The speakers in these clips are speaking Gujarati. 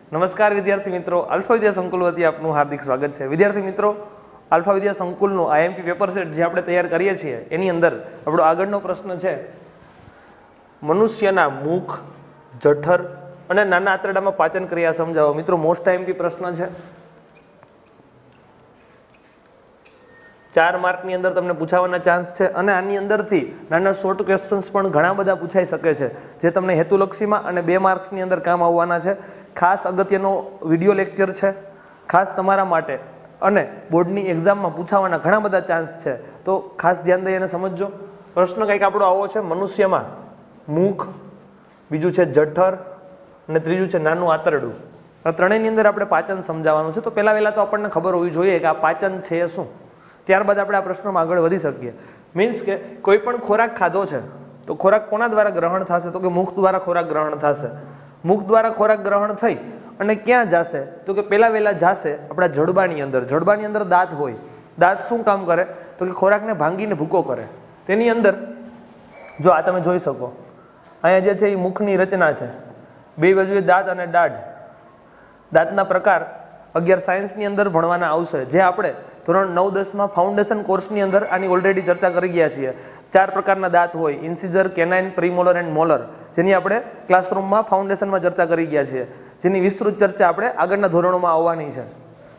નમસ્કાર વિદ્યાર્થી મિત્રો, આલ્ફા વિદ્યા સંકુલ વતી આપનું હાર્દિક સ્વાગત છે। વિદ્યાર્થી મિત્રો, આલ્ફા વિદ્યા સંકુલનું આઈએમપી પેપર સેટ જે આપણે તૈયાર કરીએ છીએ એની અંદર આપણો આગળનો પ્રશ્ન છે મનુષ્યના મુખ, જઠર અને નાના આંતરડામાં પાચન ક્રિયા સમજાવો। મિત્રો મોસ્ટ આઈએમપી પ્રશ્ન છે, 4 માર્કની અંદર તમને પૂછાવાના ચાન્સ છે અને આની અંદરથી નાના શોર્ટ ક્વેશ્ચન્સ પણ ઘણા બધા પૂછાઈ શકે છે જે તમને હેતુલક્ષીમાં અને 2 માર્ક્સની અંદર કામ આવવાના છે। ખાસ અગત્યનો વિડીયો લેક્ચર છે ખાસ તમારા માટે અને બોર્ડની એક્ઝામમાં પૂછાવાના ઘણા બધા ચાન્સ છે, તો ખાસ ધ્યાન દઈ અને સમજજો। પ્રશ્ન કંઈક આપણો આવો છે, મનુષ્યમાં મુખ, બીજું છે જઠર અને ત્રીજું છે નાનું આંતરડું। આ ત્રણેયની અંદર આપણે પાચન સમજાવવાનું છે। તો પહેલા તો આપણને ખબર હોવી જોઈએ કે આ પાચન છે શું, ત્યારબાદ આપણે આ પ્રશ્નમાં આગળ વધી શકીએ। મીન્સ કે કોઈ પણ ખોરાક ખાધો છે તો ખોરાક કોના દ્વારા ગ્રહણ થશે, તો કે મુખ દ્વારા ખોરાક ગ્રહણ થશે। મુખ દ્વારા ખોરાક ગ્રહણ થઈ અને ક્યાં જશે, તો કે પહેલા જશે આપણા જડબાની અંદર। જડબાની અંદર દાંત હોય, દાંત શું કામ કરે, તો કે ખોરાકને ભાંગીને ભૂકો કરે। તેની અંદર જો આ તમે જોઈ શકો, અહીંયા જે છે એ મુખની રચના છે, બે બાજુએ દાંત અને દાઢ। દાંતના પ્રકાર 11 સાયન્સની અંદર ભણવાના આવશે, જે આપણે ધોરણ 9-10માં ફાઉન્ડેશન કોર્સની અંદર આની ઓલરેડી ચર્ચા કરી ગયા છીએ। 4 પ્રકારના દાંત હોય, ઇન્સિઝર, કેનાઇન, પ્રીમોલર એન્ડ મોલર, જેની આપણે ક્લાસરૂમમાં ફાઉન્ડેશનમાં ચર્ચા કરી ગયા છીએ, જેની વિસ્તૃત ચર્ચા આપણે આગળના ધોરણોમાં આવવાની છે।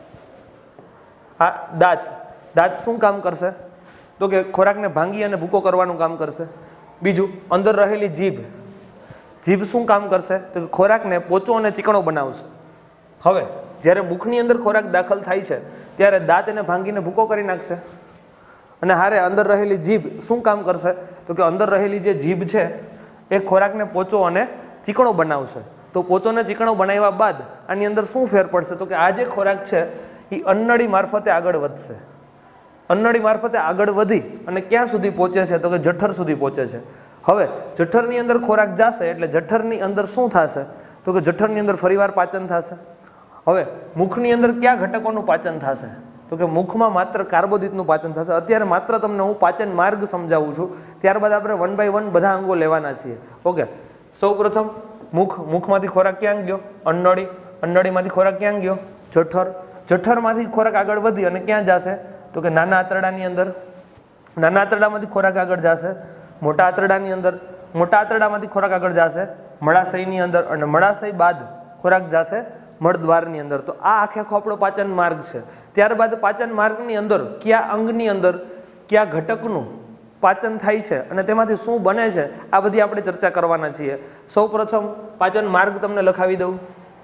આ દાંત શું કામ કરશે, તો કે ખોરાકને ભાંગી અને ભૂકો કરવાનું કામ કરશે। બીજું, અંદર રહેલી જીભ શું કામ કરશે, તો કે ખોરાકને પોચો અને ચીકણો બનાવશે। હવે જ્યારે મુખની અંદર ખોરાક દાખલ થાય છે ત્યારે દાંત એને ભાંગીને ભૂકો કરી નાખશે અને હારે અંદર રહેલી જીભ શું કામ કરશે, તો કે અંદર રહેલી જે જીભ છે એ ખોરાકને પોચો અને ચીકણો બનાવશે। તો પોચો અને ચીકણો બનાવ્યા બાદ આની અંદર શું ફેર પડશે, તો કે આ જે ખોરાક છે એ અન્નળી મારફતે આગળ વધશે। અન્નળી મારફતે આગળ વધી અને ક્યાં સુધી પહોંચે છે, તો કે જઠર સુધી પહોંચે છે। હવે જઠરની અંદર ખોરાક જશે એટલે જઠરની અંદર શું થશે, તો કે જઠરની અંદર ફરીવાર પાચન થશે। હવે મુખની અંદર કયા ઘટકોનું પાચન થશે, તો કે મુખમાં માત્ર કાર્બોદિતનું પાચન થશે। અત્યારે માત્ર તમને હું પાચન માર્ગ સમજાવું છું, ત્યારબાદ આપણે 1 by 1 બધા અંગો લેવાના છીએ। ઓકે, સૌ પ્રથમ મુખમાંથી ખોરાક ક્યાં ગયો, અન્નળી, અન્નળીમાંથી ખોરાક ક્યાં ગયો, જઠર, જઠરમાંથી ખોરાક આગળ વધી અને ક્યાં જશે, તો કે નાના આંતરડાની અંદર, નાના આંતરડામાંથી ખોરાક આગળ જશે મોટા આંતરડાની અંદર, મોટા આંતરડામાંથી ખોરાક આગળ જશે મળાશયની અંદર અને મળાશય બાદ ખોરાક જશે મળદ્વારની અંદર। તો આ આખો આપણો પાચન માર્ગ છે। ત્યારબાદ પાચન માર્ગની અંદર કયા અંગની અંદર કયા ઘટકનું પાચન થાય છે અને તેમાંથી શું બને છે, આ બધી આપણે ચર્ચા કરવાના છીએ। સૌ પ્રથમ પાચન માર્ગ તમને લખાવી દઉં।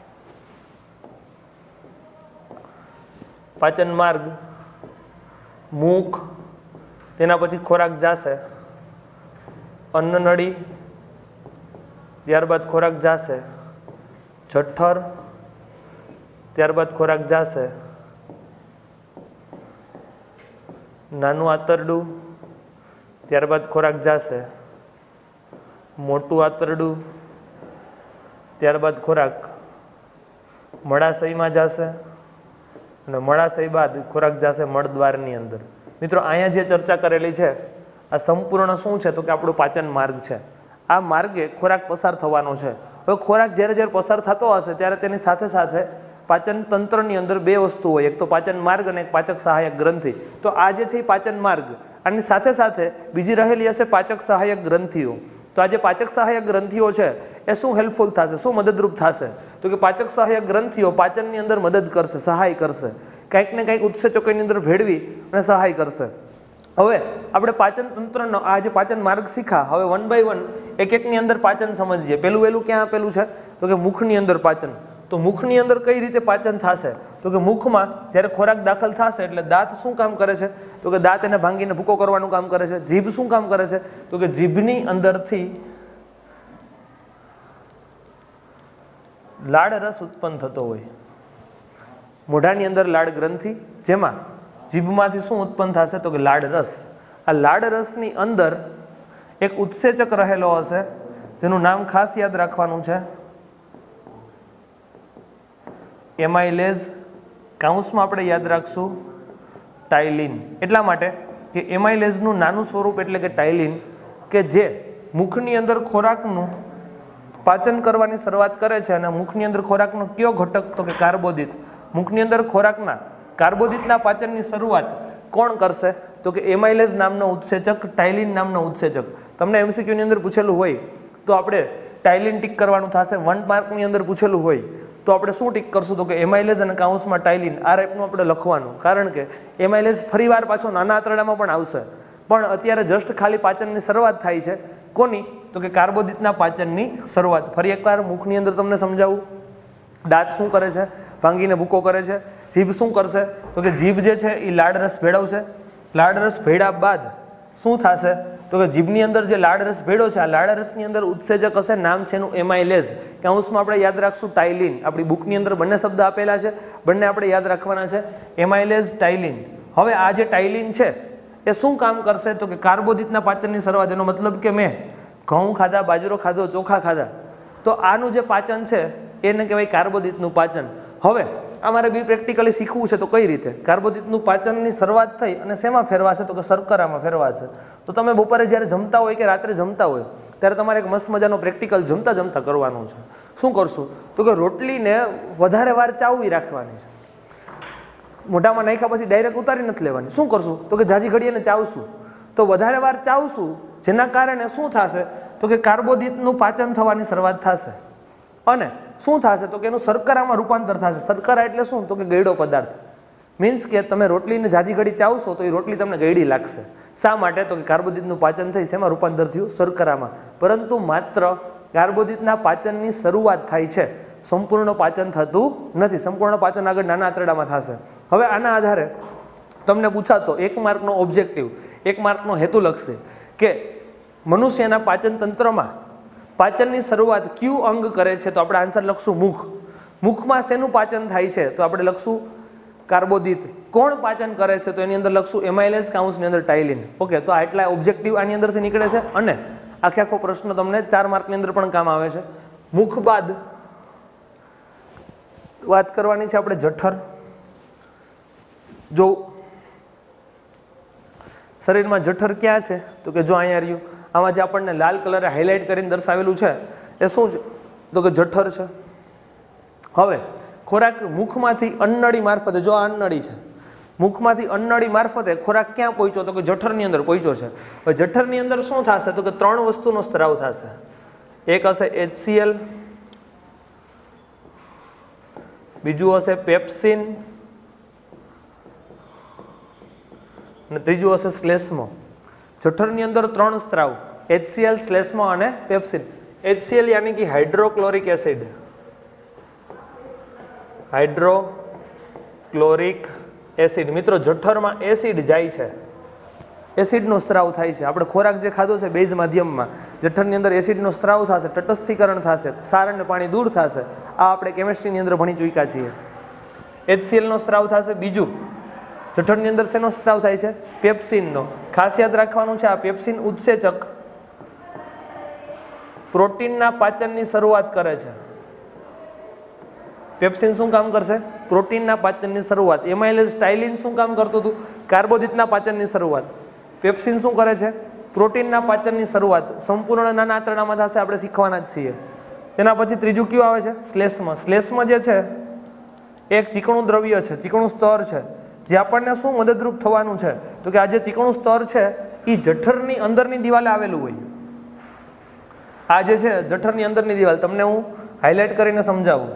પાચન માર્ગ, મુખ, તેના પછી ખોરાક જશે અન્નનળી, ત્યારબાદ ખોરાક જશે જઠર, ત્યારબાદ ખોરાક જશે નાનું આંતરડું, ત્યારબાદ ખોરાક જશે મોટું આંતરડું, ત્યારબાદ ખોરાક મળાશયમાં જશે અને મળાશય બાદ ખોરાક જશે મળદ્વારની અંદર। મિત્રો અહીંયા જે ચર્ચા કરેલી છે આ સંપૂર્ણ શું છે, તો કે આપણો પાચન માર્ગ છે। આ માર્ગે ખોરાક પસાર થવાનો છે। હવે ખોરાક જ્યારે પસાર થતો હશે ત્યારે તેની સાથે સાથે પાચન તંત્રની અંદર 2 વસ્તુ હોય, એક તો પાચન માર્ગ અને એક પાચક સહાયક ગ્રંથિ। તો આ જે છે એ પાચન માર્ગ, આની સાથે સાથે બીજી રહેલી હશે પાચક સહાયક ગ્રંથિઓ। તો આ જે પાચક સહાયક ગ્રંથિઓ છે એ શું હેલ્પફુલ થશે, શું મદદરૂપ થશે, તો કે પાચક સહાયક ગ્રંથિઓ પાચનની અંદર મદદ કરશે, સહાય કરશે, કંઈક ને કંઈક ઉત્સેચકોની અંદર ભેળવી અને સહાય કરશે। હવે આપણે પાચન તંત્રનો આ જે પાચન માર્ગ શીખા, હવે 1 by 1 એકની અંદર પાચન સમજીએ। પહેલું ક્યાં આપેલું છે, તો કે મુખની અંદર પાચન। તો મુખની અંદર કઈ રીતે પાચન થશે, તો કે મુખમાં જ્યારે ખોરાક દાખલ થશે એટલે દાંત શું કામ કરે છે, તો કે દાંત એને ભાંગીને ભૂકો કરવાનું કામ કરે છે। જીભ શું કામ કરે છે, તો કે જીભની અંદરથી લાળ રસ ઉત્પન્ન થતો હોય, મોઢાની અંદર લાળ ગ્રંથિ, જેમાં જીભમાંથી શું ઉત્પન્ન થશે, તો કે લાળ રસ। આ લાળ રસની અંદર એક ઉત્સેચક રહેલો હશે જેનું નામ ખાસ યાદ રાખવાનું છે, એમાઇલેઝ, કાઉન્સમાં આપણે યાદ રાખશું ટાઇલિન। એટલા માટે કે એમાઇલેઝનું નાનું સ્વરૂપ એટલે કે ટાઇલિન, કે જે મુખની અંદર ખોરાકનું પાચન કરવાની શરૂઆત કરે છે અને મુખની અંદર ખોરાકનો કયો ઘટક તો કે કાર્બોદિત. મુખની અંદર ખોરાકના કાર્બોદિતના પાચનની શરૂઆત કોણ કરશે તો કે એમાઇલેઝ નામનો ઉત્સેચક, ટાઇલિન નામનો ઉત્સેચક. તમને MCQ ની અંદર પૂછેલું હોય તો આપણે ટાઇલિન ટીક કરવાનું થશે. 1 માર્કની અંદર પૂછેલું હોય તો આપણે શું ટીક કરશું તો કે એમાઇલેઝ અને કાઉન્સમાં ટાઇલિન આ ટાઈપનું આપણે લખવાનું. કારણ કે એમાઇલેઝ ફરીવાર પાછો નાના આંતરડામાં પણ આવશે, પણ અત્યારે જસ્ટ ખાલી પાચનની શરૂઆત થાય છે. કોની તો કે કાર્બોદિતના પાચનની શરૂઆત. ફરી એકવાર મુખની અંદર તમને સમજાવું. દાંત શું કરે છે? ભાંગીને ભૂકો કરે છે. જીભ શું કરશે તો કે જીભ જે છે એ લાળ રસ ભેળવશે. લાળ રસ ભેળ્યા બાદ શું થશે તો કે જીભની અંદર જે લાળ રસ ભેળો છે આ લાળ રસની અંદર ઉત્સેચક હશે, નામ છે એનું એમાઇલેઝ. કાઉન્સમાં આપણે યાદ રાખશું ટાઇલિન. આપણી બુકની અંદર બંને શબ્દ આપેલા છે, બંને આપણે યાદ રાખવાના છે, એમાઇલેઝ, ટાઇલિન. હવે આ જે ટાઇલિન છે એ શું કામ કરશે તો કે કાર્બોદિતના પાચનની શરૂઆત. એનો મતલબ કે મેં ઘઉં ખાધા, બાજરો ખાધો, ચોખા ખાધા, તો આનું જે પાચન છે એને કહેવાય કાર્બોદિતનું પાચન. હવે અમારે બી પ્રેક્ટિકલી શીખવું છે તો કઈ રીતે કાર્બોદિતનું પાચનની શરૂઆત થઈ અને શેમાં ફેરવાશે તો કે શર્કરામાં ફેરવાશે. તો તમે બપોરે જ્યારે જમતા હોય કે રાત્રે જમતા હોય ત્યારે તમારે એક મસ્ત મજાનો પ્રેક્ટિકલ જમતા જમતા કરવાનું છે. શું કરશું તો કે રોટલીને વધારે વાર ચાવવી રાખવાની છે. મોઢામાં નાખ્યા પછી ડાયરેક્ટ ઉતારી નથી લેવાની. શું કરશું તો કે જાજી ઘડી એને ચાવશું, તો વધારે વાર ચાવશું જેના કારણે શું થશે તો કે કાર્બોદિતનું પાચન થવાની શરૂઆત થશે અને શું થશે તો કે એનું શર્કરામાં રૂપાંતર થશે. શર્કરા એટલે શું તો કે ગળ્યો પદાર્થ. મીન્સ કે તમે રોટલીને જાજી ઘડી ચાવશો તો એ રોટલી તમને ગળી લાગશે. શા માટે તો કે કાર્બોદિતનું પાચન થઈ શેમાં રૂપાંતર થયું? શર્કરામાં. પરંતુ માત્ર કાર્બોદિતના પાચનની શરૂઆત થાય છે, સંપૂર્ણ પાચન થતું નથી. સંપૂર્ણ પાચન આગળ નાના આંતરડામાં થશે. હવે આના આધારે તમને પૂછાતો 1 માર્કનો ઓબ્જેક્ટિવ, 1 માર્કનો હેતુ લખશે કે મનુષ્યના પાચન તંત્રમાં પાચનની શરૂઆત કયું અંગ કરે છે તો આપણે આન્સર લખશું મુખ. મુખમાં શેનું પાચન થાય છે તો આપણે લખશું કાર્બોદિત. કોણ પાચન કરે છે તો એની અંદર લખશું એમાઇલેઝ, કાઉન્સની અંદર ટાઇલિન. ઓકે, તો આટલા ઓબ્જેક્ટિવ આની અંદરથી નીકળે છે અને આખે આખો પ્રશ્ન તમને 4 માર્કની અંદર પણ કામ આવે છે. મુખ બાદ વાત કરવાની છે આપણે જઠર. જો શરીરમાં જઠર ક્યાં છે તો કે જો અહીંયા રહ્યું. આમાં જે આપણને લાલ કલરે હાઇલાઇટ કરીને દર્શાવેલું છે એ શું છે તો કે જઠર છે. હવે ખોરાક મુખમાંથી અન્નળી મારફતે, જો આ અન્નળી છે, મુખમાંથી અન્નળી મારફતે ખોરાક ક્યાં પહોંચ્યો તો કે જઠરની અંદર પહોંચ્યો છે. હવે જઠરની અંદર શું થશે તો કે 3 વસ્તુનો સ્ત્રાવ થશે. એક હશે HCl, બીજું હશે પેપ્સિન અને ત્રીજું હશે શ્લેષ્મો. જઠરની અંદર 3 સ્ત્રાવ, HCl, શ્લેષ્મો અને પેપ્સિન. HCl યાની કે હાઇડ્રોક્લોરિક એસિડ. Hydrochloric acid. મિત્રો જઠરમાં એસિડ જાય છે, એસિડનો સ્ત્રાવ થાય છે. આપણે ખોરાક જે ખાધો છે બેઝ માધ્યમમાં જઠરની અંદર એસિડનો સ્ત્રાવ થશે, તટસ્થીકરણ થશે, ક્ષાર અને પાણી દૂર થશે. આ આપણે કેમિસ્ટ્રીની અંદર ભણી ચૂક્યા છીએ. HCl નો સ્ત્રાવ થશે. બીજું જઠરની અંદર શેનો સ્ત્રાવ થાય છે? પેપ્સિનનો. ખાસ યાદ રાખવાનું છે આ પેપ્સિન ઉત્સેચક પ્રોટીનના પાચનની શરૂઆત કરે છે. પેપ્સિન શું કામ કરશે? પ્રોટીનના પાચનની શરૂઆત. એમાઇલેઝ, ટાઇલિન શું કામ કરતું હતું? કાર્બોદિતના પાચનની શરૂઆત. પેપ્સિન શું કરે છે? પ્રોટીનના પાચનની શરૂઆત. સંપૂર્ણ નાના આંતરડામાં થશે, આપણે શીખવાના જ છીએ. તેના પછી ત્રીજું કયું આવે છે? શ્લેષ્મ. શ્લેષ્મ જે છે એક ચીકણું દ્રવ્ય છે, ચીકણું સ્તર છે, જે આપણને શું મદદરૂપ થવાનું છે તો કે આ જે ચીકણું સ્તર છે એ જઠરની અંદરની દિવાલે આવેલું હોય. આ જે છે જઠરની અંદરની દિવાલ, તમને હું હાઇલાઇટ કરીને સમજાવું.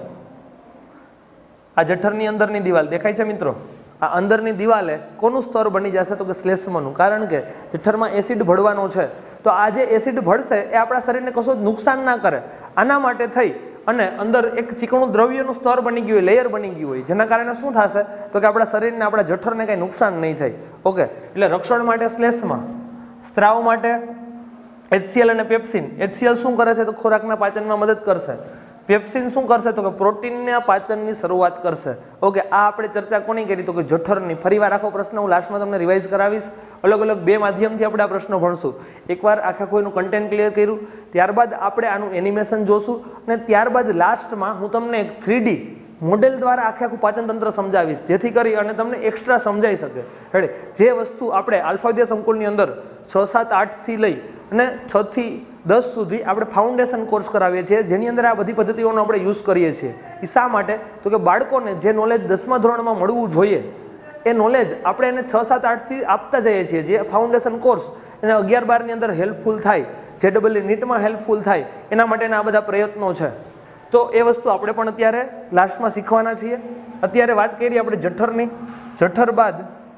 આ જઠરની અંદરની દિવાલ દેખાય છે મિત્રો? આ અંદરની દિવાલે કોનું સ્તર બની જશે તો કે શ્લેષ્મનું. કારણ કે જઠરમાં એસિડ ભળવાનો છે, તો આ જે એસિડ ભળશે એ આપણા શરીરને કશું જ નુકસાન ના કરે. આના માટે થઈ અને અંદર એક ચીકણું દ્રવ્યનું સ્તર બની ગયું હોય, લેયર બની ગયું હોય, જેના કારણે શું થશે તો કે આપણા શરીરને, આપણા જઠરને કંઈ નુકસાન નહીં થાય. ઓકે, એટલે રક્ષણ માટે શ્લેષ્મ, સ્ત્રાવ માટે HCl અને પેપ્સિન. HCl શું કરે છે તો ખોરાકના પાચનમાં મદદ કરશે. પેપ્સિન શું કરશે તો કે પ્રોટીનના પાચનની શરૂઆત કરશે. ઓકે, આ આપણે ચર્ચા કોની કરી તો કે જઠરની. ફરીવાર આખો પ્રશ્ન હું લાસ્ટમાં તમને રિવાઇઝ કરાવીશ. અલગ અલગ 2 માધ્યમથી આપણે આ પ્રશ્નો ભણશું. એકવાર આખા કોઈનું કન્ટેન્ટ ક્લિયર કર્યું, ત્યારબાદ આપણે આનું એનિમેશન જોશું અને ત્યારબાદ લાસ્ટમાં હું તમને એક 3D મોડેલ દ્વારા આખું પાચન તંત્ર સમજાવીશ, જેથી કરી અને તમને એક્સ્ટ્રા સમજાઈ શકે. જે વસ્તુ આપણે આલ્ફા વિદ્યા સંકુલની અંદર 6, 7, 8 થી લઈ અને 6 થી 10 સુધી આપણે ફાઉન્ડેશન કોર્સ કરાવીએ છીએ, જેની અંદર આ બધી પદ્ધતિઓનો આપણે યુઝ કરીએ છીએ. એ શા માટે? તો કે બાળકોને જે નોલેજ 10મા ધોરણમાં મળવું જોઈએ એ નોલેજ આપણે એને 6, 7, 8 થી આપતા જઈએ છીએ. જે ફાઉન્ડેશન કોર્સ એને 11, 12 ની અંદર હેલ્પફુલ થાય, JEE નીટમાં હેલ્પફુલ થાય, એના માટેના આ બધા પ્રયત્નો છે. તો એ વસ્તુ આપણે પણ અત્યારે લાસ્ટમાં શીખવાના છીએ. અત્યારે વાત કરીએ આપણે જઠરની. જઠર બાદ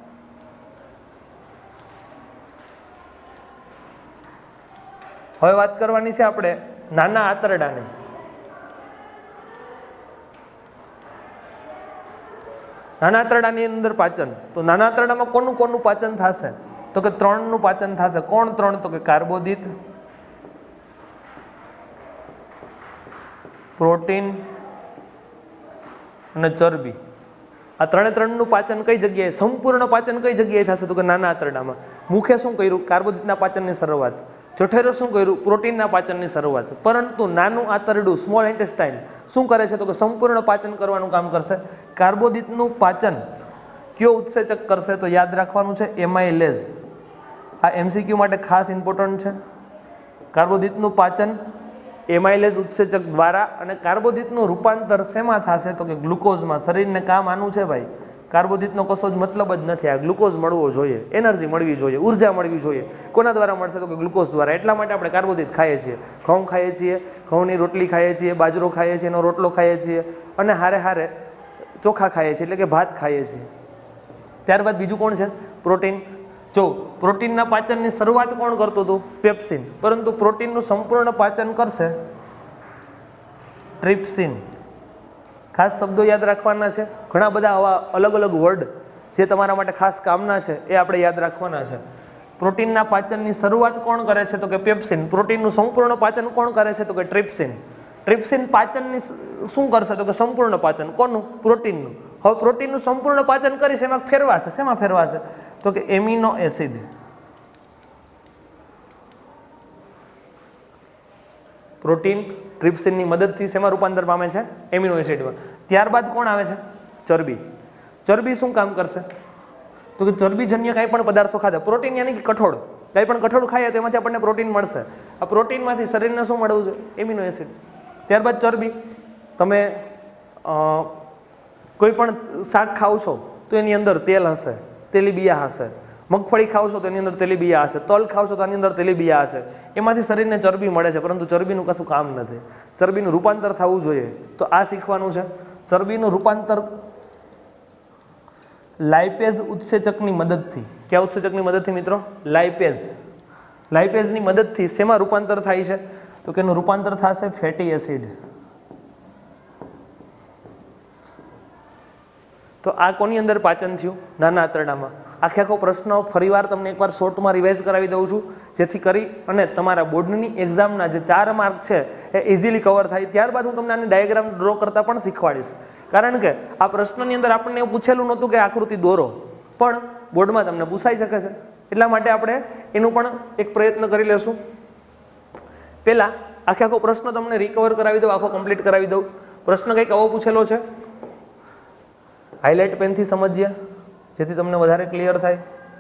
હવે વાત કરવાની છે આપણે નાના આંતરડાની. નાના આંતરડાની અંદર પાચન. તો નાના આંતરડામાં કોનું કોનું પાચન થશે? તો કે 3નું પાચન થશે. કોણ 3? તો કે કાર્બોદિત, પ્રોટીન અને ચરબી. આ 3નું પાચન કઈ જગ્યાએ, સંપૂર્ણ પાચન કઈ જગ્યાએ થશે? તો કે નાના આંતરડામાં. મુખે શું કર્યું? કાર્બોદિતના પાચનની શરૂઆત. જઠરે શું કર્યું? પ્રોટીનના પાચનની શરૂઆત. પરંતુ નાનું આંતરડું, સ્મોલ ઇન્ટેસ્ટાઇન શું કરે છે? તો કે સંપૂર્ણ પાચન કરવાનું કામ કરશે. કાર્બોદિતનું પાચન કયો ઉત્સેચક કરશે? તો યાદ રાખવાનું છે એમાઇલેઝ. આ MCQ માટે ખાસ ઇમ્પોર્ટન્ટ છે. કાર્બોદિતનું પાચન એમાઇલેઝ ઉત્સેચક દ્વારા, અને કાર્બોદિતનું રૂપાંતર શેમાં થશે? તો કે ગ્લુકોઝમાં. શરીરને કામ આનું છે ભાઈ. કાર્બોદિતનો કશો જ મતલબ જ નથી. આ ગ્લુકોઝ મળવો જોઈએ, એનર્જી મળવી જોઈએ, ઉર્જા મળવી જોઈએ. કોના દ્વારા મળશે? તો કે ગ્લુકોઝ દ્વારા. એટલા માટે આપણે કાર્બોદિત ખાઈએ છીએ. ઘઉં ખાઈએ છીએ, ઘઉંની રોટલી ખાઈએ છીએ, બાજરો ખાઈએ છીએ, એનો રોટલો ખાઈએ છીએ, અને હારે હારે ચોખા ખાઈએ છીએ, એટલે કે ભાત ખાઈએ છીએ. ત્યારબાદ બીજું કોણ છે? પ્રોટીન. જો પ્રોટીનના પાચનની શરૂઆત કોણ કરતું હતું? પેપ્સિન. પરંતુ પ્રોટીનનું સંપૂર્ણ પાચન કરશે ટ્રિપ્સિન. ખાસ શબ્દો યાદ રાખવાના છે. ઘણા બધા આવા અલગ અલગ વર્ડ જે તમારા માટે ખાસ કામના છે એ આપણે યાદ રાખવાના છે. પ્રોટીનના પાચનની શરૂઆત કોણ કરે છે? તો કે પેપ્સિન. પ્રોટીનનું સંપૂર્ણ પાચન કોણ કરે છે? તો કે ટ્રિપ્સિન. ટ્રિપ્સિન પાચનની શું કરશે? તો કે સંપૂર્ણ પાચન. કોનું? પ્રોટીનનું. હવે પ્રોટીનનું સંપૂર્ણ પાચન કરીશ, એમાં ફેરવાશે. શેમાં ફેરવાશે? તો કે એમિનો એસિડ. પ્રોટીન ટ્રિપ્સિનની મદદથી શેમાં રૂપાંતર પામે છે? એમિનો એસિડમાં. ત્યારબાદ કોણ આવે છે? ચરબી. ચરબી શું કામ કરશે? તો કે ચરબીજન્ય કાંઈ પણ પદાર્થો ખાધા, પ્રોટીન યાની કે કઠોળ, કાંઈ પણ કઠોળ ખાઈએ તો એમાંથી આપણને પ્રોટીન મળશે. આ પ્રોટીનમાંથી શરીરને શું મળવું જોઈએ? Amino acid. ત્યારબાદ ચરબી. તમે કોઈ પણ શાક ખાવ છો તો એની અંદર તેલ હશે, તેલીબિયા હશે. મગફળી ખાવ છો તો એની અંદર તેલીબિયા હશે. તલ ખાવ છો તો એની અંદર તેલીબિયા હશે. એમાંથી શરીરને ચરબી મળે છે, પરંતુ ચરબીનું કશું કામ નથી. ચરબીનું રૂપાંતર થવું જોઈએ. તો આ શીખવાનું છે. ચરબીનું રૂપાંતર લાઇપેઝ ઉત્સેચકની મદદથી. કયા ઉત્સેચકની મદદથી મિત્રો? લાઇપેઝ. લાઇપેઝની મદદથી શેમાં રૂપાંતર થાય છે? તો કે એનું રૂપાંતર થશે ફેટી એસિડ. તો આ કોની અંદર પાચન થયું? નાના આંતરડામાં. આખે આખો પ્રશ્ન ફરીવાર તમને એકવાર શોર્ટમાં રિવાઇઝ કરાવી દઉં છું, જેથી કરી અને તમારા બોર્ડની એક્ઝામના જે 4 માર્ક છે એ ઇઝીલી કવર થાય. ત્યારબાદ હું તમને આની ડાયાગ્રામ ડ્રો કરતા પણ શીખવાડીશ. કારણ કે આ પ્રશ્નની અંદર આપણને એવું પૂછેલું નહોતું કે આકૃતિ દોરો, પણ બોર્ડમાં તમને પૂછાઈ શકે છે. એટલા માટે આપણે એનું પણ એક પ્રયત્ન કરી લેશું. પહેલા આખે આખો પ્રશ્ન તમને રિકવર કરાવી દઉં, આખો કમ્પ્લીટ કરાવી દઉં. પ્રશ્ન કંઈક આવો પૂછેલો છે. હાઇલાઇટ પેનથી સમજીએ જેથી તમને વધારે ક્લિયર થાય.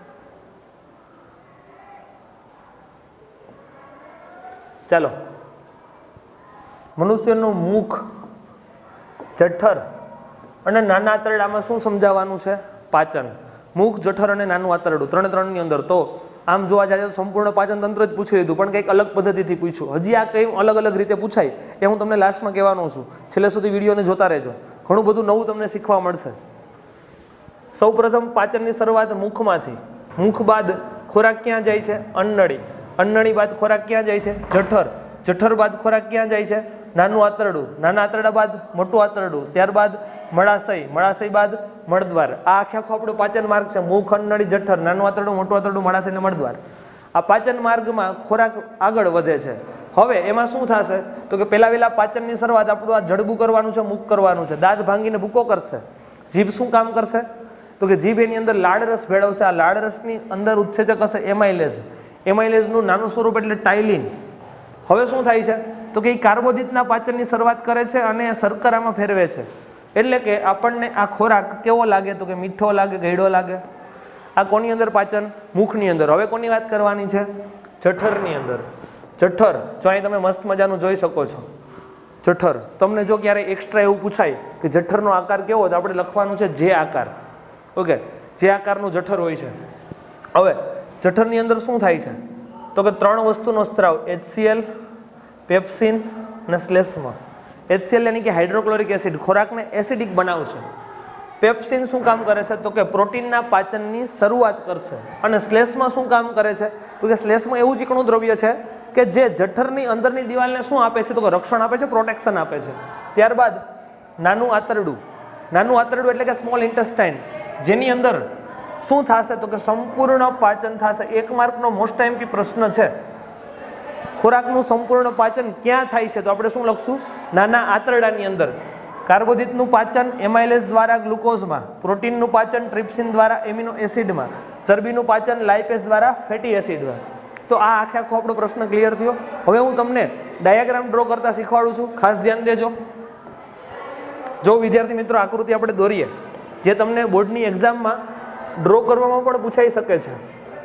ચાલો, મનુષ્યનું મુખ, જઠર અને નાના આંતરડામાં શું સમજાવવાનું છે? પાચન. મુખ, જઠર અને નાનું આંતરડું, 3 ની અંદર. તો આમ જોવા જાય તો સંપૂર્ણ પાચન તંત્ર જ પૂછી લીધું, પણ કંઈક અલગ પદ્ધતિથી પૂછ્યું. હજી આ કંઈ અલગ અલગ રીતે પૂછાય એ હું તમને લાસ્ટમાં કહેવાનો છું. છેલ્લે સુધી વિડીયોને જોતા રહેજો, ઘણું બધું નવું તમને શીખવા મળશે. સૌ પ્રથમ પાચનની શરૂઆત મુખમાંથી. મુખ બાદ ખોરાક ક્યાં જાય છે? અન્નળી. અન્નળી બાદ ખોરાક ક્યાં જાય છે? જઠર. જઠર બાદ ખોરાક ક્યાં જાય છે? નાનું આંતરડું. નાના આંતરડા બાદ મોટું આંતરડું, ત્યારબાદ મળાશય. મળાશય બાદ મળદ્વાર. આ આખે આખો આપણો પાચન માર્ગ છે. મુખ, અન્નળી, જઠર, નાનું આંતરડું, મોટું આંતરડું, મળાશય અને મળદ્વાર. આ પાચન માર્ગમાં ખોરાક આગળ વધે છે. હવે એમાં શું થશે? તો કે પહેલા વહેલા પાચનની શરૂઆત આપણું આ જડબું કરવાનું છે, મુખ કરવાનું છે. દાંત ભાંગીને ભૂકો કરશે. જીભ શું કામ કરશે? તો કે જીભ એની અંદર લાળરસ ભેળવશે. આ લાળરસની અંદર ઉત્સેચક હશે એમાઇલેઝ. એમાઇલેઝનું નાનું સ્વરૂપ એટલે ટાઇલિન. હવે શું થાય છે? તો કે એ કાર્બોદિતના પાચનની શરૂઆત કરે છે અને શર્કરામાં ફેરવે છે. એટલે કે આપણને આ ખોરાક કેવો લાગે? તો કે મીઠો લાગે, ગળ્યો લાગે. આ કોની અંદર પાચન? મુખની અંદર. હવે કોની વાત કરવાની છે? જઠરની અંદર. જઠર, જો અહીં તમે મસ્ત મજાનું જોઈ શકો છો જઠર. તમને જો ક્યારે એક્સ્ટ્રા એવું પૂછાય કે જઠરનો આકાર કેવો, તો આપણે લખવાનું છે જે આકાર. ઓકે, જે આકારનું જઠર હોય છે. હવે જઠરની અંદર શું થાય છે, તો કે 3 વસ્તુનો સ્ત્રાવ, HCl, પેપ્સિન અને શ્લેષ્મ. HCl એટલે કે હાઇડ્રોક્લોરિક એસિડ ખોરાકને એસિડિક બનાવશે. પેપ્સિન શું કામ કરે છે, તો કે પ્રોટીનના પાચનની શરૂઆત કરશે. અને શ્લેષ્મ શું કામ કરે છે, તો કે શ્લેષ્મ એવું ચીકણું દ્રવ્ય છે કે જે જઠરની અંદરની દિવાલને શું આપે છે, તો કે રક્ષણ આપે છે, પ્રોટેક્શન આપે છે. ત્યારબાદ નાનું આંતરડું. નાનું આંતરડું એટલે કે સ્મોલ ઇન્ટેસ્ટાઇન, જેની અંદર શું થશે, તો કે સંપૂર્ણ પાચન થશે. 1 માર્કનો મોસ્ટ ટાઈમથી પ્રશ્ન છે, ખોરાકનું સંપૂર્ણ પાચન ક્યાં થાય છે, તો આપણે શું લખશું, નાના આંતરડાની અંદર. કાર્બોદિતનું પાચન એમાઇલેઝ દ્વારા ગ્લુકોઝમાં, પ્રોટીનનું પાચન ટ્રિપ્સિન દ્વારા એમિનો એસિડમાં, ચરબીનું પાચન લાઇપેઝ દ્વારા ફેટી એસિડમાં. તો આ આખે આખો આપણો પ્રશ્ન ક્લિયર થયો. હવે હું તમને ડાયાગ્રામ ડ્રો કરતા શીખવાડું છું, ખાસ ધ્યાન દેજો. જો વિદ્યાર્થી મિત્રો આકૃતિ આપણે દોરીએ, જે તમને બોર્ડની એક્ઝામમાં ડ્રો કરવામાં પણ પૂછાઈ શકે છે.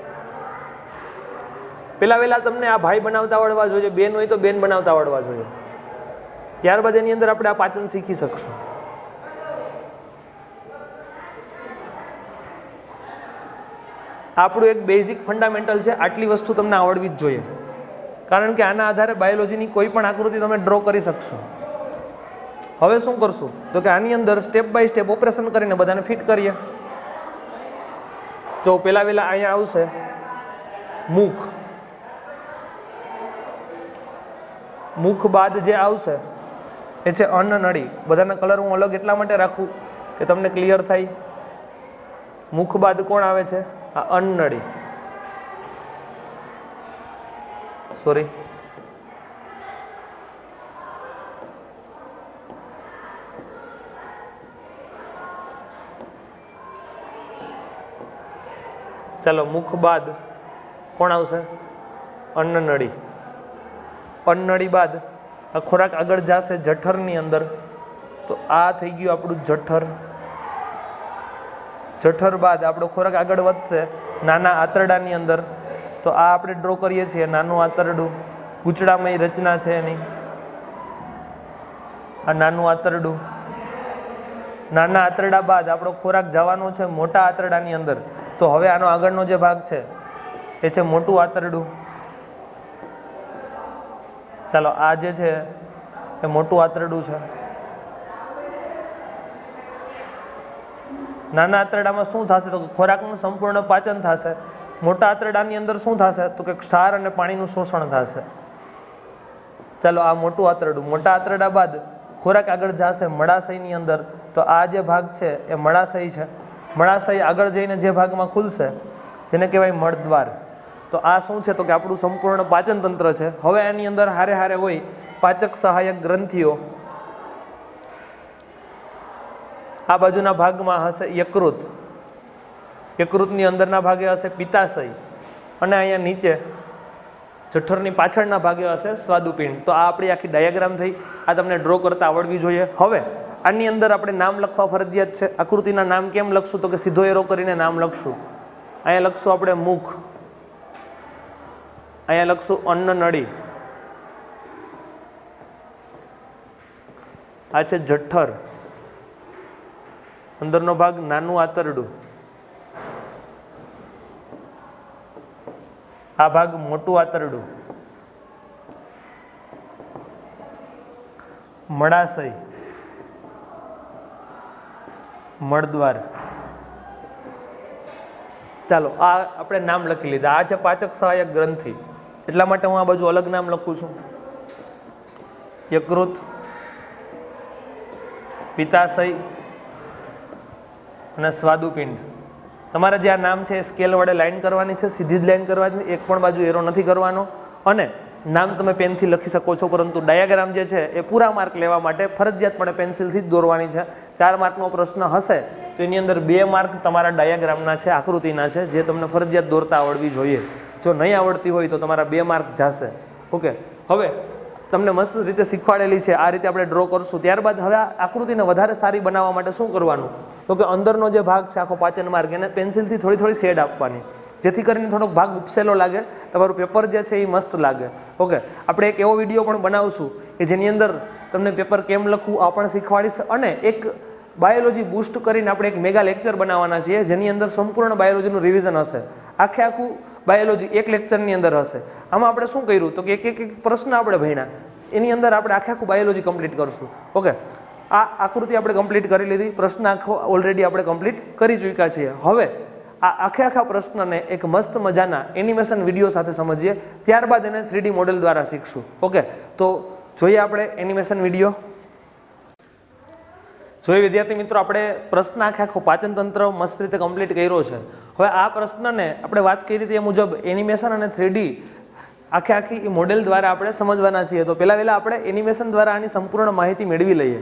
પહેલા તમને આ ભાઈ બનાવતા આવડવા જોઈએ, બેન હોય તો બેન બનાવતા આવડવા જોઈએ. ત્યારબાદ એની અંદર આપણે આ પાચન શીખી શકશું. આપણું એક બેઝિક ફંડામેન્ટલ છે, આટલી વસ્તુ તમને આવડવી જ જોઈએ, કારણ કે આના આધારે બાયોલોજીની કોઈ પણ આકૃતિ તમે ડ્રો કરી શકશો. હવે શું કરશું, તો કે આની અંદર સ્ટેપ બાય સ્ટેપ ઓપરેશન કરીને બધાને ફિટ કરીએ. જો પહેલા અહીંયા આવશે મુખ. મુખ બાદ જે આવશે એ છે અન્નનળી. બધાના કલર હું અલગ એટલા માટે રાખું કે તમને ક્લિયર થાય. મુખ બાદ કોણ આવે છે, આ અન્નનળી. સોરી, ચાલો મુખ બાદ કોણ આવશે, અન્નનળી. અન્નનળી બાદ આ ખોરાક આગળ જશે જઠરની અંદર, તો આ થઈ ગયું આપણું જઠર. જઠર બાદ આપણો ખોરાક આગળ વધશે નાના આંતરડાની અંદર, તો આ આપણે ડ્રો કરીએ છીએ નાનું આંતરડું. ગૂંચળામય રચના છે એની, આ નાનું આંતરડું. નાના આંતરડા બાદ આપણો ખોરાક જવાનો છે મોટા આંતરડાની અંદર, તો હવે આનો આગળનો જે ભાગ છે એ છે મોટું આંતરડું. ચાલો આ જે છે એ મોટું આંતરડું છે. નાના આંતરડામાં શું થશે, તો ખોરાકનું સંપૂર્ણ પાચન થશે. મોટા આંતરડાની અંદર શું થશે, તો કે ક્ષાર અને પાણીનું શોષણ થશે. ચાલો આ મોટું આંતરડું. મોટા આંતરડા બાદ ખોરાક આગળ જશે મળાશયની અંદર, તો આ જે ભાગ છે એ મળાશય છે. મળાશય આગળ જઈને જે ભાગમાં ખુલશે જેને કહેવાય મળદ્વાર. તો આ શું છે, તો કે આપણું સંપૂર્ણ પાચન તંત્ર છે. હવે આની અંદર હારે હારે હોય પાચક સહાયક ગ્રંથિઓ. આ બાજુના ભાગમાં હશે યકૃત. યકૃતની અંદરના ભાગે હશે પિત્તાશય, અને અહીંયા નીચે જઠરની પાછળના ભાગે હશે સ્વાદુપિંડ. તો આ આપણી આખી ડાયાગ્રામ થઈ. આ તમને ડ્રો કરતા આવડવી જોઈએ. હવે આની અંદર આપણે નામ લખવા ફરજિયાત છે. આકૃતિના નામ કેમ લખશું, તો કે સીધો એરો કરીને નામ લખશું. અહીંયા લખશું આપણે મુખ, અહીંયા લખશું અન્નનળી, આ છે જઠર, અંદરનો ભાગ નાનું આંતરડું, આ ભાગ મોટું આંતરડું, મળાશય, મળદ્વાર. ચાલો આ આપણે નામ લખી લીધા. આ છે પાચક સહાયક ગ્રંથિ, એટલા માટે હું આ બાજુ અલગ નામ લખું છું. યકૃત, પિત્તાશય અને સ્વાદુપિંડ. તમારે જે આ નામ છે સ્કેલ વડે લાઈન કરવાની છે, સીધી જ લાઈન કરવાની, એક પણ બાજુ એરો નથી કરવાનો. અને નામ તમે પેનથી લખી શકો છો, પરંતુ ડાયાગ્રામ જે છે એ પૂરા માર્ક લેવા માટે ફરજિયાતપણે પેન્સિલથી જ દોરવાની છે. 4 માર્કનો પ્રશ્ન હશે તો એની અંદર 2 માર્ક તમારા ડાયાગ્રામના છે, આકૃતિના છે, જે તમને ફરજિયાત દોરતા આવડવી જોઈએ. જો નહીં આવડતી હોય તો તમારા 2 માર્ક જશે. ઓકે, હવે તમને મસ્ત રીતે શીખવાડેલી છે, આ રીતે આપણે ડ્રો કરશું. ત્યારબાદ હવે આ આકૃતિને વધારે સારી બનાવવા માટે શું કરવાનું, તો કે અંદરનો જે ભાગ છે આખો પાચન માર્ગ, એને પેન્સિલથી થોડી થોડી શેડ આપવાની. જેથી કરીને થોડોક ભાગ ઉપસેલો લાગે, તમારું પેપર જે છે એ મસ્ત લાગે. ઓકે, આપણે એક એવો વિડીયો પણ બનાવશું કે જેની અંદર તમને પેપર કેમ લખવું આ પણ શીખવાડીશ, અને એક બાયોલોજી બૂસ્ટ કરીને આપણે એક મેગા લેક્ચર બનાવવાના છીએ જેની અંદર સંપૂર્ણ બાયોલોજીનું રિવિઝન હશે. આખું બાયોલોજી એક લેક્ચરની અંદર હશે. આમાં આપણે શું કર્યું તો કે એક પ્રશ્ન આપણે ભણ્યા, એની અંદર આપણે આખું બાયોલોજી કમ્પ્લીટ કરશું. ઓકે, આ આકૃતિ આપણે કમ્પ્લીટ કરી લીધી, પ્રશ્ન આખો ઓલરેડી આપણે કમ્પ્લીટ કરી ચૂક્યા છીએ. હવે આ આખા પ્રશ્નને એક મસ્ત મજાના એનિમેશન વિડીયો સાથે સમજીએ, ત્યારબાદ એને 3D મોડેલ દ્વારા શીખશું. ઓકે, તો જોઈએ આપણે એનિમેશન વિડીયો. જોઈએ વિદ્યાર્થી મિત્રો, આપણે પ્રશ્ન આખો પાચન તંત્ર મસ્ત રીતે કમ્પ્લીટ કર્યો છે. હવે આ પ્રશ્નને આપણે વાત કરી તે મુજબ એનિમેશન અને 3D આખી મોડેલ દ્વારા આપણે સમજવાના છીએ. તો પહેલા આપણે એનિમેશન દ્વારા આની સંપૂર્ણ માહિતી મેળવી લઈએ.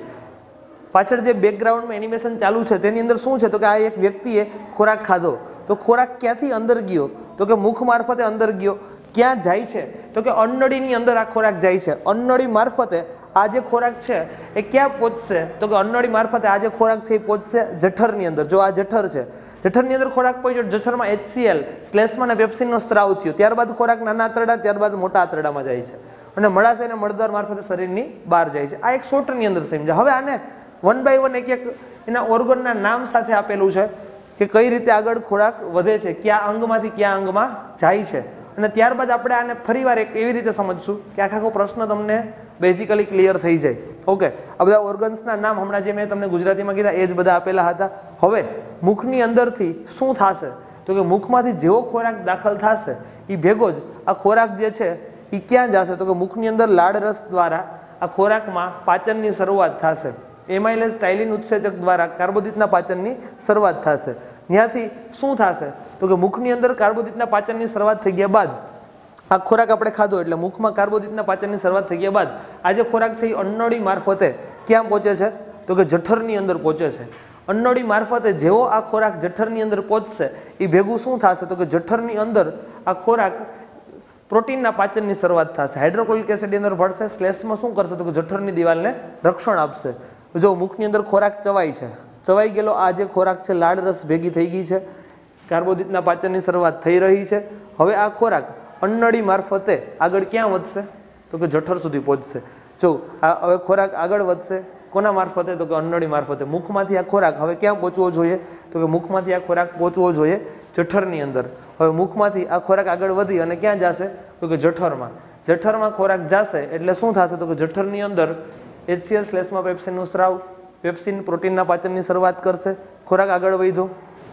પાછળ જે બેકગ્રાઉન્ડમાં એનિમેશન ચાલુ છે તેની અંદર શું છે તો કે આ એક વ્યક્તિએ ખોરાક ખાધો, તો ખોરાક ક્યાંથી અંદર ગયો તો કે મુખ મારફતે અંદર ગયો. ક્યાં જાય છે તો કે અન્નળીની અંદર આ ખોરાક જાય છે. અન્નળી મારફતે આ જે ખોરાક છે એ ક્યાં પહોંચશે તો કે અન્નળી મારફતે આ જે ખોરાક છે એ પહોંચશે જઠરની અંદર. જો આ જઠર છે, જઠરની અંદર ખોરાક પહોંચ્યો, જઠરમાં HCl શ્લેષ્મા અને પેપ્સિનનો સ્ત્રાવ થયો, ત્યારબાદ ખોરાક નાના આંતરડા, ત્યારબાદ મોટા આંતરડામાં જાય છે અને મળાશય અને મળદ્વાર મારફતે શરીરની બહાર જાય છે. આ એક શોર્ટની અંદર સમજ્યા. હવે આને વન બાય વન એક એના ઓર્ગનના નામ સાથે આપેલું છે કે કઈ રીતે આગળ ખોરાક વધે છે, કયા અંગમાંથી કયા અંગમાં જાય છે, અને ત્યારબાદ આપણે આને ફરીવાર એક એવી રીતે સમજશું કે આખો પ્રશ્ન તમને બેઝિકલી ક્લિયર થઈ જાય. ઓકે, આ બધા ઓર્ગન્સના નામ હમણાં જે મેં તમને ગુજરાતીમાં કીધા એ જ બધા આપેલા હતા. હવે મુખની અંદરથી શું થશે તો કે મુખમાંથી જેવો ખોરાક દાખલ થશે એ ભેગો જ આ ખોરાક જે છે એ ક્યાં જશે તો કે મુખની અંદર લાળ રસ દ્વારા આ ખોરાકમાં પાચનની શરૂઆત થશે. એમાઇલેઝ ટાઇલિન ઉત્સેચક દ્વારા કાર્બોદિતના પાચનની શરૂઆત થશે. ત્યાંથી શું થશે તો કે મુખની અંદર કાર્બોદિતના પાચનની શરૂઆત થઈ ગયા બાદ આ ખોરાક આપણે ખાધો એટલે મુખમાં કાર્બોદિતના પાચનની શરૂઆત થઈ ગયા બાદ આ જે ખોરાક છે એ અન્નળી મારફતે ક્યાં પહોંચે છે તો કે જઠરની અંદર પહોંચે છે. અન્નળી મારફતે જેવો આ ખોરાક જઠરની અંદર પહોંચશે એ ભેગું શું થશે તો કે જઠરની અંદર આ ખોરાક પ્રોટીનના પાચનની શરૂઆત થશે. હાઇડ્રોક્લોરિક એસિડની અંદર ભળશે, શ્લેષ્મા શું કરશે તો કે જઠરની દિવાલને રક્ષણ આપશે. જો મુખની અંદર ખોરાક ચવાય છે, ચવાઈ ગયેલો આ જે ખોરાક છે લાળ રસ ભેગી થઈ ગઈ છે, કાર્બોદિતના પાચનની શરૂઆત થઈ રહી છે. હવે આ ખોરાક અન્નળી મારફતે આગળ ક્યાં વધશે તો કે જઠર સુધી પહોંચશે. જો આ હવે ખોરાક આગળ વધશે કોના મારફતે તો કે અન્નળી મારફતે. મુખમાંથી આ ખોરાક હવે ક્યાં પહોંચવો જોઈએ તો કે મુખમાંથી આ ખોરાક પહોંચવો જોઈએ જઠરની અંદર. હવે મુખમાંથી આ ખોરાક આગળ વધી અને ક્યાં જશે તો કે જઠરમાં. જઠરમાં ખોરાક જશે એટલે શું થશે તો કે જઠરની અંદર HCl શ્લેષ્મા પેપ્સિનનું સ્ત્રાવ, પેપ્સિન પ્રોટીનના પાચનની શરૂઆત કરશે. ખોરાક આગળ વધ્યો,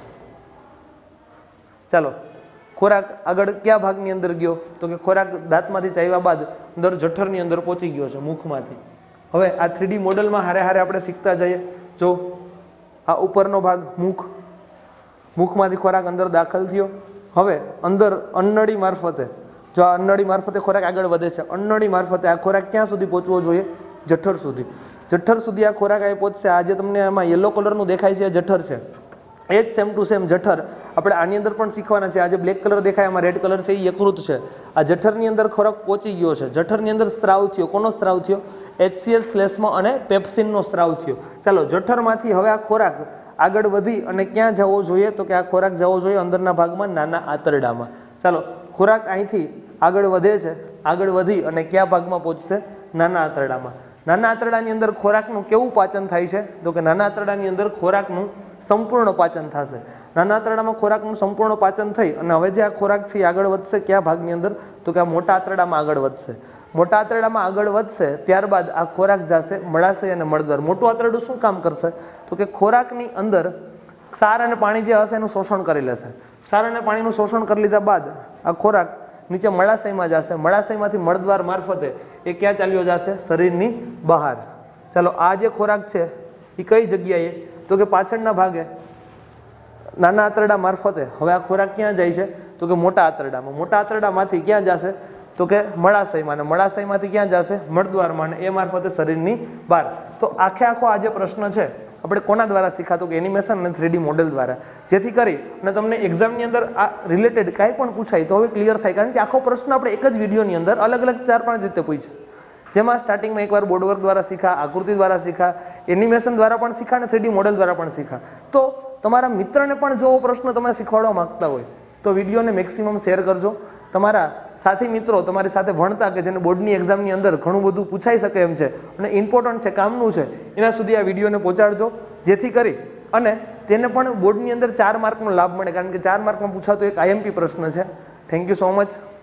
ચાલો ખોરાક આગળ કયા ભાગની અંદર ગયો તો કે ખોરાક દાંતમાંથી ચાવ્યા બાદ અંદર જઠરની અંદર પહોંચી ગયો છે મુખમાંથી. હવે આ 3D મોડેલમાં હારે આપણે શીખતા જઈએ. જો આ ઉપરનો ભાગ મુખ, મુખમાંથી ખોરાક અંદર દાખલ થયો. હવે અંદર અન્નળી મારફતે, જો આ અન્નળી મારફતે ખોરાક આગળ વધે છે, અન્નળી મારફતે આ ખોરાક ક્યાં સુધી પહોંચવો જોઈએ જઠર સુધી. જઠર સુધી આ ખોરાક અહીં પહોંચશે. આ જે તમને આમાં યલો કલરનું દેખાય છે એ જઠર છે, એ જ સેમ ટુ સેમ જઠર આપણે આની અંદર પણ શીખવાના છે. આ જે બ્લેક કલર દેખાય એમાં રેડ કલર છે એ યકૃત છે. આ જઠરની અંદર ખોરાક પહોંચી ગયો છે, જઠરની અંદર સ્ત્રાવ થયો. કોનો સ્ત્રાવ થયો? HCl શ્લેષ્મા અને પેપ્સિનનો સ્ત્રાવ થયો. ચાલો જઠરમાંથી હવે આ ખોરાક આગળ વધી અને ક્યાં જવો જોઈએ તો કે આ ખોરાક જવો જોઈએ અંદરના ભાગમાં નાના આંતરડામાં. ચાલો ખોરાક અહીંથી આગળ વધે છે, આગળ વધી અને કયા ભાગમાં પહોંચશે નાના આંતરડામાં. નાના આંતરડાની અંદર ખોરાકનું કેવું પાચન થાય છે તો કે નાના આંતરડાની અંદર ખોરાકનું સંપૂર્ણ પાચન થશે. નાના આંતરડામાં ખોરાકનું સંપૂર્ણ પાચન થઈ અને હવે જે આ ખોરાક છે એ આગળ વધશે કયા ભાગની અંદર તો કે આ મોટા આંતરડામાં આગળ વધશે. મોટા આંતરડામાં આગળ વધશે ત્યારબાદ આ ખોરાક જશે મળાશય અને મળદ્વાર. મોટું આંતરડું શું કામ કરશે તો કે ખોરાકની અંદર ક્ષાર અને પાણી જે હશે એનું શોષણ કરી લેશે. ક્ષાર અને પાણીનું શોષણ કરી લીધા બાદ આ ખોરાક નીચે મળાશયમાં જશે. મળાશયમાંથી મળદ્વાર મારફતે એ ક્યાં ચાલ્યો જશે શરીરની બહાર. ચાલો આ જે ખોરાક છે એ કઈ જગ્યાએ તો કે પાછળના ભાગે નાના આંતરડા મારફતે હવે આ ખોરાક ક્યાં જાય છે તો કે મોટા આંતરડામાં. મોટા આંતરડામાંથી ક્યાં જશે તો કે મળાશયમાં, અને મળાશયમાંથી ક્યાં જશે મળદ્વારમાં, અને એ મારફતે શરીરની બહાર. તો આખો આ જે પ્રશ્ન છે આપણે કોના દ્વારા શીખાતું કે એનિમેશન અને 3D મોડેલ દ્વારા, જેથી કરી અને તમને એક્ઝામની અંદર આ રિલેટેડ કાંઈ પણ પૂછાય તો હવે ક્લિયર થાય. કારણ કે આખો પ્રશ્ન આપણે એક જ વિડીયોની અંદર અલગ અલગ 4-5 રીતે પૂછે, જેમાં સ્ટાર્ટિંગમાં એકવાર બોર્ડ વર્ક દ્વારા શીખા, આકૃતિ દ્વારા શીખા, એનિમેશન દ્વારા પણ શીખા અને 3D મોડેલ દ્વારા પણ શીખા. તો તમારા મિત્રને પણ જો પ્રશ્ન તમે શીખવાડવા માંગતા હોય તો વિડીયોને મેક્સિમમ શેર કરજો. તમારા સાથી મિત્રો તમારી સાથે ભણતા કે જેને બોર્ડની એક્ઝામની અંદર ઘણું બધું પૂછાઈ શકે એમ છે અને ઇમ્પોર્ટન્ટ છે, કામનું છે, એના સુધી આ વિડીયોને પહોંચાડજો, જેથી કરી અને તેને પણ બોર્ડની અંદર 4 માર્કનો લાભ મળે, કારણ કે 4 માર્કમાં પૂછાતો એક IMP પ્રશ્ન છે. Thank you so much.